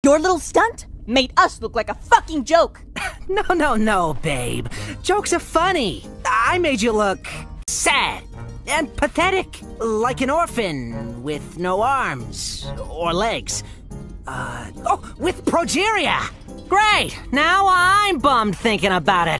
Your little stunt made us look like a fucking joke. No, babe. Jokes are funny. I made you look sad and pathetic, like an orphan with no arms or legs. With progeria. Great. Now I'm bummed thinking about it.